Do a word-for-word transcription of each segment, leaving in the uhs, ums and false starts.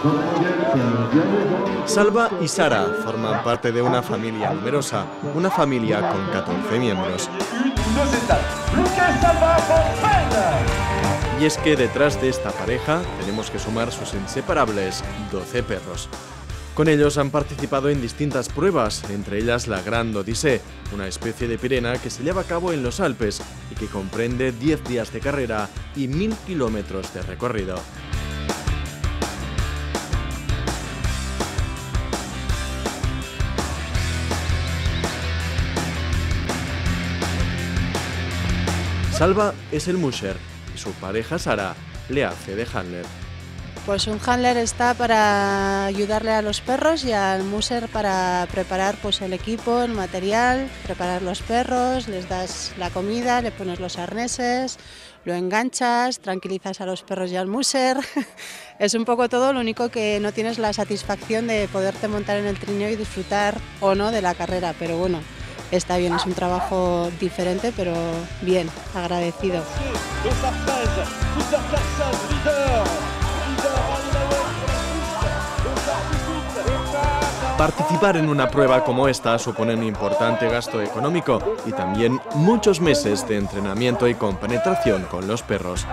Salva y Sara forman parte de una familia numerosa, una familia con catorce miembros. Y es que detrás de esta pareja tenemos que sumar sus inseparables doce perros. Con ellos han participado en distintas pruebas, entre ellas la Grande Odyssée, una especie de pirena que se lleva a cabo en los Alpes y que comprende diez días de carrera y mil kilómetros de recorrido. Salva es el musher y su pareja Sara le hace de handler. Pues un handler está para ayudarle a los perros y al musher para preparar pues, el equipo, el material, preparar los perros, les das la comida, le pones los arneses, lo enganchas, tranquilizas a los perros y al musher. Es un poco todo, lo único que no tienes la satisfacción de poderte montar en el trineo y disfrutar o no de la carrera, pero bueno, está bien, es un trabajo diferente, pero bien, agradecido. Participar en una prueba como esta supone un importante gasto económico y también muchos meses de entrenamiento y compenetración con los perros.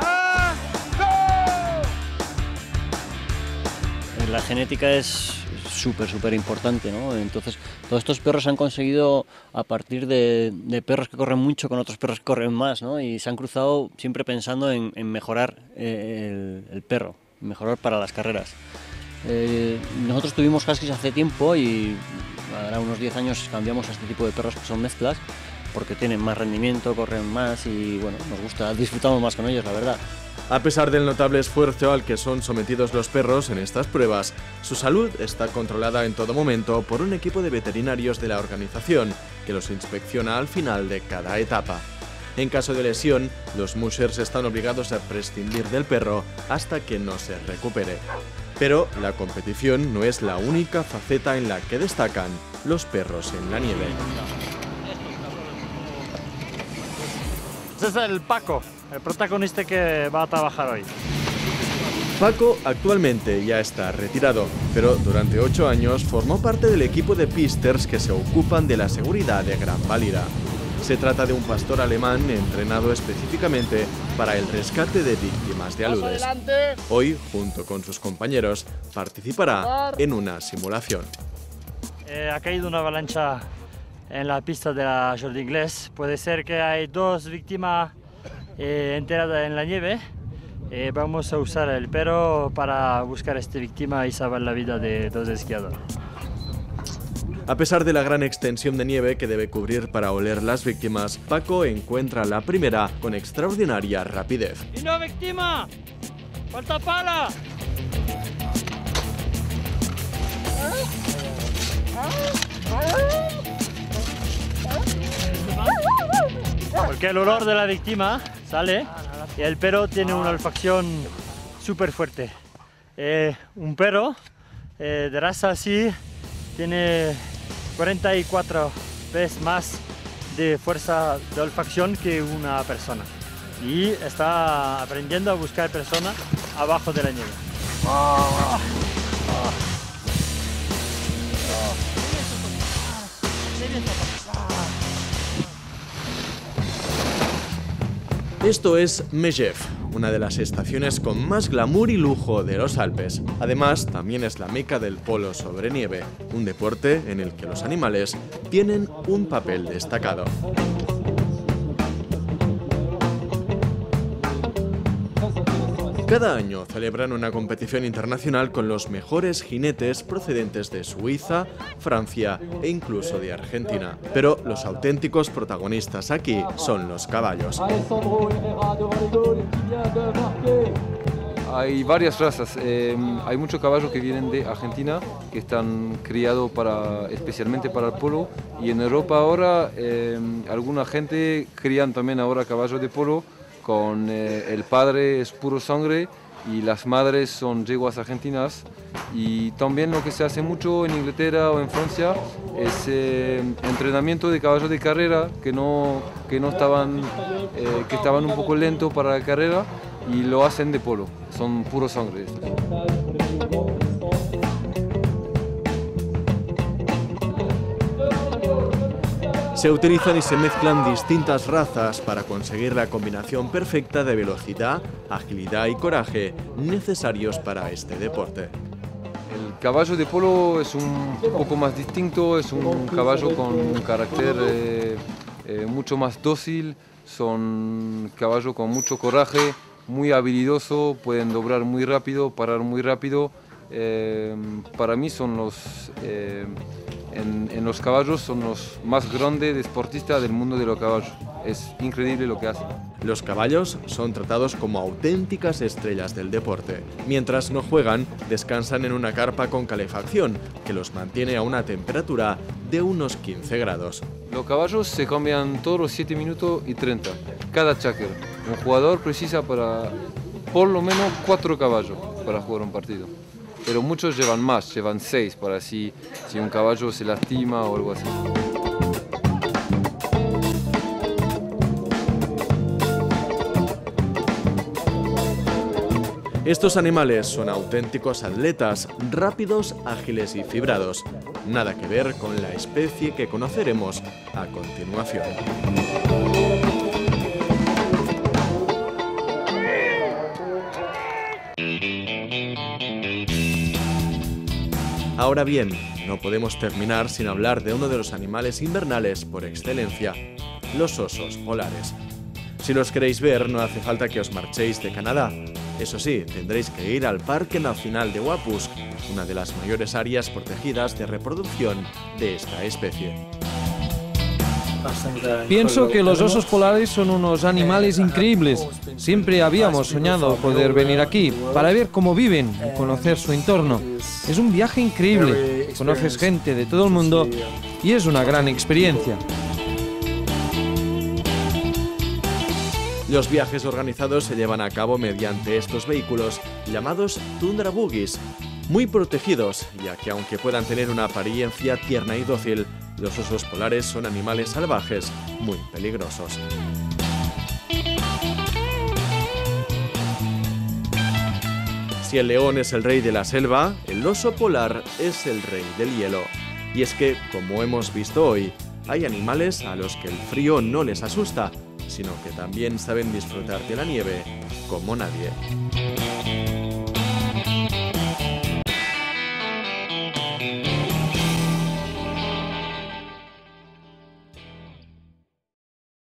La genética es súper, súper importante, ¿no? Entonces, todos estos perros se han conseguido a partir de, de perros que corren mucho con otros perros que corren más, ¿no? Y se han cruzado siempre pensando en, en mejorar eh, el, el perro, mejorar para las carreras. Eh, nosotros tuvimos huskies hace tiempo y ahora unos diez años cambiamos a este tipo de perros que son mezclas porque tienen más rendimiento, corren más y bueno, nos gusta, disfrutamos más con ellos, la verdad. A pesar del notable esfuerzo al que son sometidos los perros en estas pruebas, su salud está controlada en todo momento por un equipo de veterinarios de la organización que los inspecciona al final de cada etapa. En caso de lesión, los mushers están obligados a prescindir del perro hasta que no se recupere. Pero la competición no es la única faceta en la que destacan los perros en la nieve. Este es el Paco, el protagonista que va a trabajar hoy. Paco actualmente ya está retirado, pero durante ocho años formó parte del equipo de pisters que se ocupan de la seguridad de Gran Valira. Se trata de un pastor alemán entrenado específicamente para el rescate de víctimas de aludes. Hoy, junto con sus compañeros, participará en una simulación. Eh, ha caído una avalancha en la pista de la Jour d'Ingles. Puede ser que hay dos víctimas eh, enterradas en la nieve. Eh, vamos a usar el perro para buscar a esta víctima y salvar la vida de dos esquiadores. A pesar de la gran extensión de nieve que debe cubrir para oler las víctimas, Paco encuentra la primera con extraordinaria rapidez. ¡Y no víctima! ¡Falta pala! Porque el olor de la víctima sale y el perro tiene una olfacción súper fuerte. Eh, un perro eh, de raza así tiene cuarenta y cuatro veces más de fuerza de olfacción que una persona. Y está aprendiendo a buscar personas abajo de la nieve. Oh, oh. Esto es Megève, una de las estaciones con más glamour y lujo de los Alpes. Además, también es la meca del polo sobre nieve, un deporte en el que los animales tienen un papel destacado. Cada año celebran una competición internacional con los mejores jinetes procedentes de Suiza, Francia e incluso de Argentina. Pero los auténticos protagonistas aquí son los caballos. Hay varias razas, eh, hay muchos caballos que vienen de Argentina, que están criados para, especialmente para el polo, y en Europa ahora eh, alguna gente crían también ahora caballos de polo, con eh, el padre es puro sangre y las madres son yeguas argentinas. Y también lo que se hace mucho en Inglaterra o en Francia es eh, entrenamiento de caballos de carrera que no, que no estaban, eh, que estaban un poco lentos para la carrera, y lo hacen de polo, son puro sangre. Se utilizan y se mezclan distintas razas para conseguir la combinación perfecta de velocidad, agilidad y coraje necesarios para este deporte. El caballo de polo es un poco más distinto, es un caballo con un carácter eh, eh, mucho más dócil, son caballos con mucho coraje, muy habilidoso, pueden doblar muy rápido, parar muy rápido. Eh, para mí son los, eh, en, en los caballos son los más grandes deportistas del mundo de los caballos. Es increíble lo que hacen. Los caballos son tratados como auténticas estrellas del deporte. Mientras no juegan, descansan en una carpa con calefacción, que los mantiene a una temperatura de unos quince grados. Los caballos se cambian todos los siete minutos y treinta, cada cháquer. Un jugador precisa para por lo menos cuatro caballos para jugar un partido. Pero muchos llevan más, llevan seis, para así, si un caballo se lastima o algo así. Estos animales son auténticos atletas, rápidos, ágiles y fibrados. Nada que ver con la especie que conoceremos a continuación. Ahora bien, no podemos terminar sin hablar de uno de los animales invernales por excelencia, los osos polares. Si los queréis ver, no hace falta que os marchéis de Canadá. Eso sí, tendréis que ir al Parque Nacional de Wapusk, una de las mayores áreas protegidas de reproducción de esta especie. Pienso que los osos polares son unos animales increíbles. Siempre habíamos soñado poder venir aquí para ver cómo viven y conocer su entorno. Es un viaje increíble, conoces gente de todo el mundo y es una gran experiencia. Los viajes organizados se llevan a cabo mediante estos vehículos llamados Tundra Buggies, muy protegidos, ya que aunque puedan tener una apariencia tierna y dócil, los osos polares son animales salvajes muy peligrosos. Si el león es el rey de la selva, el oso polar es el rey del hielo. Y es que, como hemos visto hoy, hay animales a los que el frío no les asusta, sino que también saben disfrutar de la nieve como nadie.